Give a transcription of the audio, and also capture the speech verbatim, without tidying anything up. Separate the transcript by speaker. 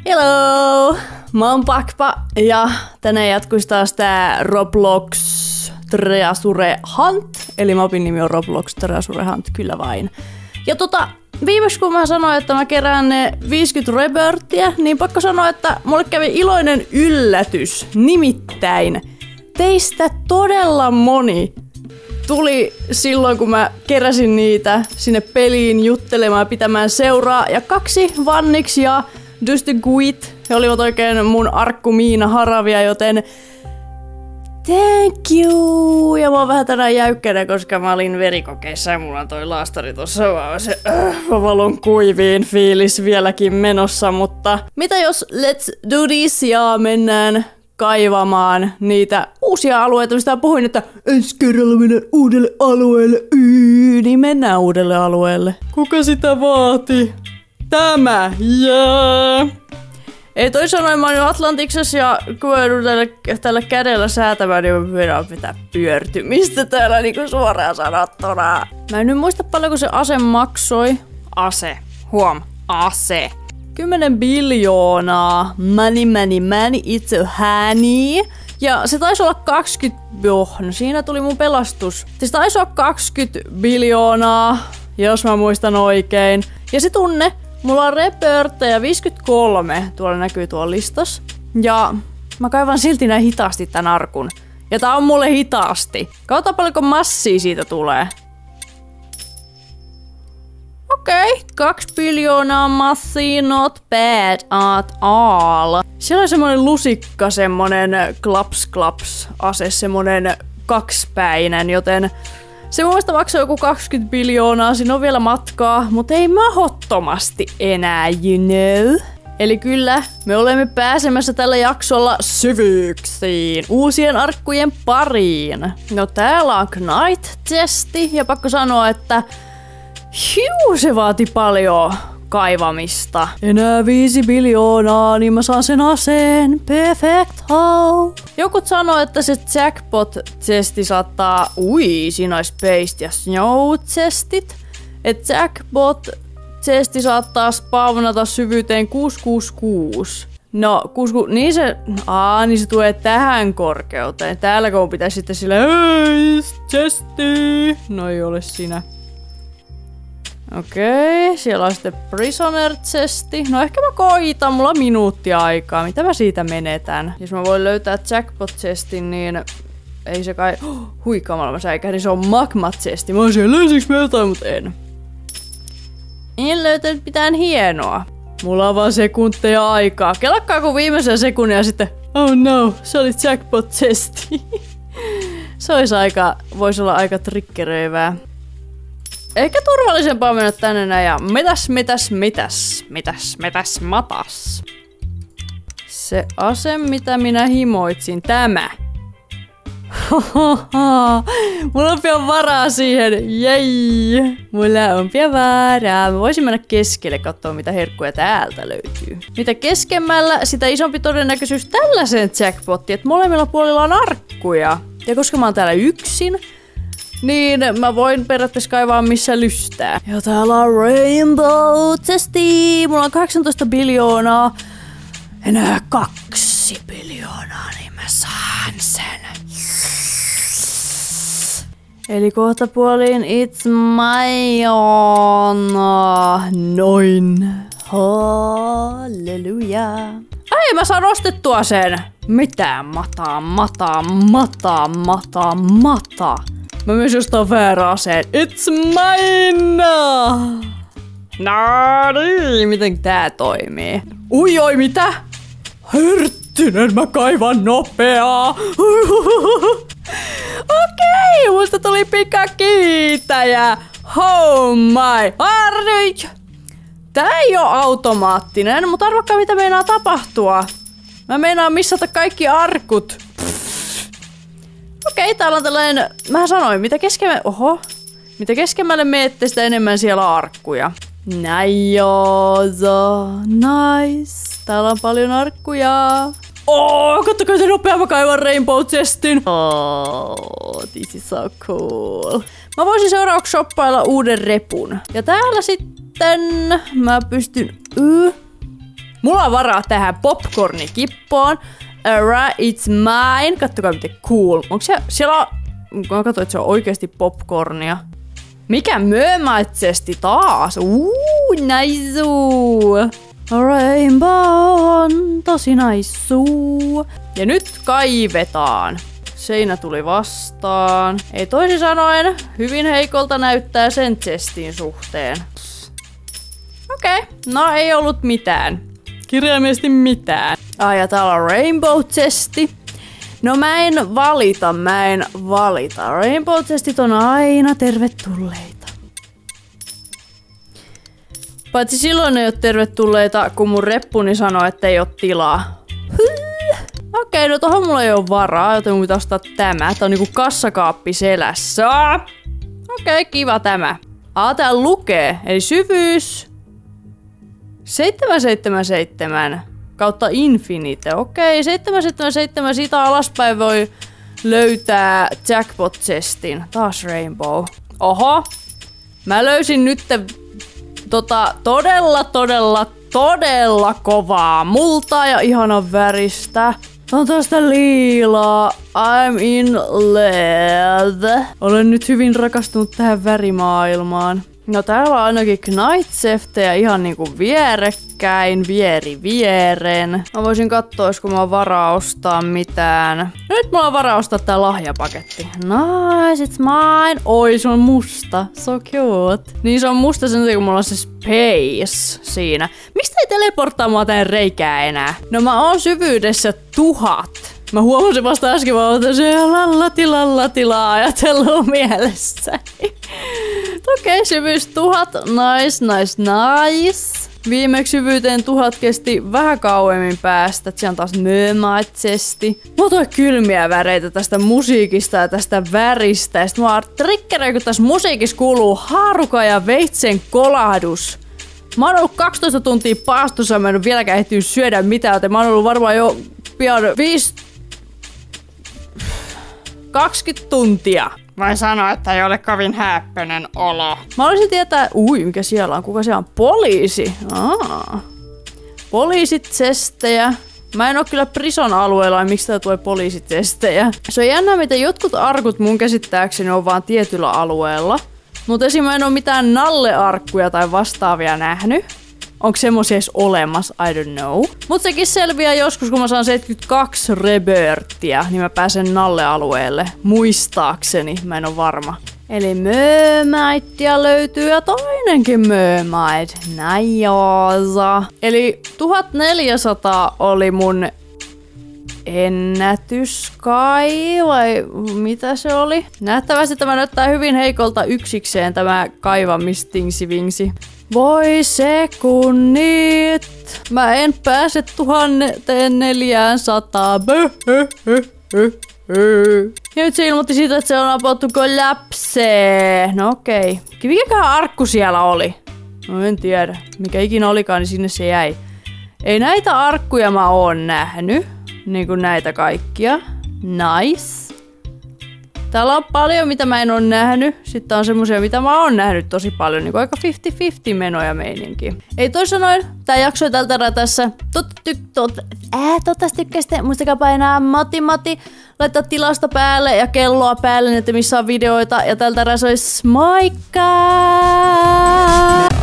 Speaker 1: Hello! Mä oon Pakpa ja tänään jatkuisi taas tää Roblox Treasure Hunt. Eli mapin nimi on Roblox Treasure Hunt, kyllä vain. Ja tota, viimeksi kun mä sanoin, että mä kerään ne viisikymmentä rebirthia, niin pakko sanoa, että mulle kävi iloinen yllätys. Nimittäin teistä todella moni tuli silloin, kun mä keräsin niitä sinne peliin juttelemaan, pitämään seuraa. Ja kaksi, Vannix ja Dusty Guit, he olivat oikein mun arkku Miina Haravia, joten thank you! Ja mä oon vähän tänään jäykkänä, koska mä olin verikokeissa ja mulla on toi laastari tossa vaan se äh, mä valon kuiviin fiilis vieläkin menossa, mutta mitä jos let's do this ja mennään kaivamaan niitä uusia alueita, mistä puhuin, että ensi kerralla mennään uudelle alueelle, yy, niin mennään uudelle alueelle. Kuka sitä vaati? Tämä, jää! Ei toi sanoin, mä olin Atlantiksessa ja kun mä joudun tällä, tällä kädellä säätämään, niin mä pyydän pitää pyörtymistä täällä niinku suoraan sanottuna. Mä en nyt muista paljonko se ase maksoi. Ase. Huom. Ase. Kymmenen biljoonaa. Money, money, money, it's a honey. Ja se taisi olla kaksikymmentä... Joo, no siinä tuli mun pelastus. Se taisi olla kaksikymmentä biljoonaa, jos mä muistan oikein. Ja se tunne, mulla on rebirthejä viisikymmentäkolme, tuolla näkyy tuolla listas. Ja mä kaivan silti näin hitaasti tän arkun. Ja tää on mulle hitaasti. Katsotaan paljonko massia siitä tulee. Okei, okay, kaksi biljoonaa massia, not bad at all. Siellä on semmonen lusikka, semmonen klaps klaps ase, semmonen kaksipäinen, joten se mun mielestä maksaa joku kaksikymmentä biljoonaa, siinä on vielä matkaa, mutta ei mahdottomasti enää, you know. Eli kyllä, me olemme pääsemässä tällä jaksolla syvyyksiin, uusien arkkujen pariin. No täällä on Knight-testi, ja pakko sanoa, että hiu, se vaati paljon kaivamista. Enää viisi biljoonaa, niin mä saan sen aseen. Perfecto. Jokut sanoo, että se jackpot-testi saattaa... Ui, siinä olisi paste ja snow-testit. Et jackpot-testi saattaa spawnata syvyyteen kuusi kuusi kuusi. No, kuusi, niin se... Aa, niin se tulee tähän korkeuteen. Täällä kun pitäisi sitten sillä... Hei, testi! No ei ole siinä. Okei, okay, siellä on sitten prisoner-chesti. No ehkä mä koitan, mulla on minuuttia aikaa. Mitä mä siitä menetän? Jos mä voin löytää jackpot-chestin, niin ei se kai... Oh, hui kamala, mä säikähdin, se on magma-chesti. Mä olisin, löysinkö mä jotain, mutta en. En löytänyt mitään hienoa. Mulla on vaan sekunteja aikaa. Kelakkaa kun viimeisen sekunnin ja sitten... Oh no, se oli jackpot-chesti. Se olisi aika... Voisi olla aika triggeröivää. Ehkä turvallisempaa mennä tänne näin ja mitäs, mitäs, mitäs, mitäs, mitäs, matas. Se ase, mitä minä himoitsin, tämä. Mulla on pian varaa siihen, jei. Mulla on pian varaa. Mä voisin mennä keskelle katsoa, mitä herkkuja täältä löytyy. Mitä keskemmällä, sitä isompi todennäköisyys tällaiseen jackpottiin, että molemmilla puolilla on arkkuja. Ja koska mä oon täällä yksin, niin mä voin periaatteessa kaivaa missä lystää. Ja täällä on rainbow testi. Mulla on kahdeksantoista biljoonaa. Enää kaksi biljoonaa, niin mä saan sen. Eli kohta puoliin it's my on. Noin. Halleluja. Ai, mä saan ostettua sen. Mitä? Mata, mata, mata, mata, mata. Mä myös ostan väärä aseen. It's mine! No niin, miten tää toimii? Ui oi, mitä? Hörttynen, mä kaivan nopeaa. Okei, musta tuli pikakiitäjä. Oh my. Arnyj! Tää ei oo automaattinen, mutta arvakkaa mitä meinaa tapahtua. Mä meinaan missata kaikki arkut. Okei, täällä on tällainen, mä sanoin, mitä keskemmälle, oho, mitä keskemmälle meette, sitä enemmän siellä on arkkuja. Näijooza, nice, täällä on paljon arkkuja. Oh, kattokaa se nopea, mä kaivan rainbow chestin. Oh, this is so cool. Mä voisin seuraavaksi shoppailla uuden repun. Ja täällä sitten mä pystyn, uh, Mulla on varaa tähän popcornikippoon. Alright, it's mine. Kattokaa miten cool. Onko se, siellä on... Mä katsoin, että se on oikeasti popcornia. Mikä möömaitsesti taas? Uuu, naisuu. Rainbow on tosi naisuu. Ja nyt kaivetaan. Seinä tuli vastaan. Ei toisin sanoen, hyvin heikolta näyttää sen chestin suhteen. Okei, okay. No ei ollut mitään. Kirjaimellisesti mitään. Ai ja täällä on rainbow chesti. No mä en valita, mä en valita. Rainbow chestit on aina tervetulleita. Paitsi silloin ei ole tervetulleita, kun mun reppuni sanoo, että ei ole tilaa. Okei, okay, no tohon mulla ei ole varaa, joten mun pitää ostaa tämä. Tää on niinku kassakaappi selässä. Okei, okay, kiva tämä. Aa, tää lukee. Eli syvyys. seitsemän seitsemän seitsemän kautta infinite. Okei, okay, seitsemän seitsemän seitsemän siitä alaspäin voi löytää jackpot chestin. Taas rainbow. Oho. Mä löysin nyt tota todella, todella, todella kovaa multaa ja ihanan väristä. On tästä liilaa. I'm in love. Olen nyt hyvin rakastunut tähän värimaailmaan. No täällä on ainakin Knightseftejä ihan niinku vierekkäin, vieri viereen. Mä voisin katsoa, olisiko mä varaa ostaa mitään. Nyt mulla on varaa ostaa tää lahjapaketti. Nice, it's mine. Oi, se on musta. So cute. Niin se on musta sen takia, kun mulla on se space siinä. Mistä ei teleporttaa mua tän reikää enää? No mä oon syvyydessä tuhat. Mä huomasin vasta äsken, vaan otan se lallati lallati ajatellut mielessä. Okei, okay, syvyys tuhat. Nice, nice, nice. Viimeksi syvyyteen tuhat kesti vähän kauemmin päästä. Se on taas möömaitsesti. Mulla tulee kylmiä väreitä tästä musiikista ja tästä väristä. Ja sit mua triggeröi, kun tässä musiikissa kuuluu haaruka ja veitsen kolahdus. Mä oon ollut kaksitoista tuntia paastossa, mä en ole vieläkään ehtinyt syödä mitään, joten mä oon ollut varmaan jo pian viisi... kaksikymmentä tuntia.
Speaker 2: Voin sanoa, että ei ole kovin häppöinen olo.
Speaker 1: Mä olisin tietää... Ui, mikä siellä on? Kuka siellä on? Poliisi. Aa. Poliisitsestejä. Mä en oo kyllä Prison alueella, miksi tää tulee poliisitsestejä. Se on jännä, miten jotkut arkut mun käsittääkseni on vaan tietyllä alueella. Mutta esim. Mä en oo mitään nallearkkuja tai vastaavia nähnyt. Onko semmosia edes olemassa? I don't know. Mut sekin selviää joskus, kun mä saan seitsemänkymmentäkaksi rebirthia, niin mä pääsen nalle-alueelle. Muistaakseni, mä en oo varma. Eli Mermaidia löytyy ja toinenkin Mermaid. Najosa. Eli tuhatneljäsataa oli mun ennätys kai, vai mitä se oli? Nähtävästi tämä näyttää hyvin heikolta yksikseen tämä kaivamistingsi-vingsi. Voi sekunnit. Mä en pääse tuhanteen neljäänsataan. Ja nyt se ilmoitti siitä, että se on about to collapse. No okei. Okay. Mikäköhän arkku siellä oli? No en tiedä. Mikä ikinä olikaan, niin sinne se jäi. Ei näitä arkkuja mä oon nähnyt. Niin kuin näitä kaikkia. Nice. Täällä on paljon, mitä mä en oo nähnyt. Sitten on semmosia, mitä mä oon nähnyt tosi paljon. Niin kuin aika viisikymmentä viisikymmentä menoja meininki. Ei toisin sanoen, tää jakso tältä erää tässä. Toivottavasti tykkäsitte. Muistakaa painaa mati mati. Laittaa tilasta päälle ja kelloa päälle, että missä on videoita. Ja tältä erää se olisi moikka!